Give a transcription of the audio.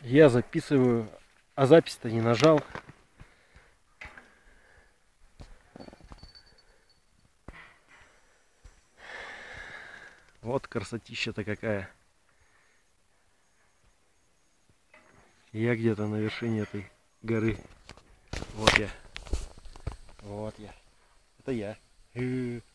Я записываю, а запись-то не нажал. Вот красотища-то какая. Я где-то на вершине этой горы. Вот я. Вот я. Это я.